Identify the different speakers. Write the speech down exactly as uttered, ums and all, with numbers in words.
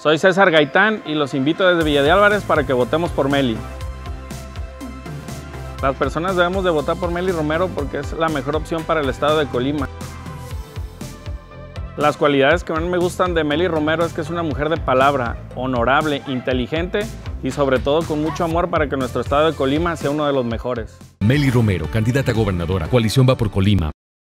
Speaker 1: Soy César Gaitán y los invito desde Villa de Álvarez para que votemos por Meli. Las personas debemos de votar por Meli Romero porque es la mejor opción para el estado de Colima. Las cualidades que más me gustan de Meli Romero es que es una mujer de palabra, honorable, inteligente y sobre todo con mucho amor para que nuestro estado de Colima sea uno de los mejores.
Speaker 2: Meli Romero, candidata a gobernadora. Coalición Va por Colima.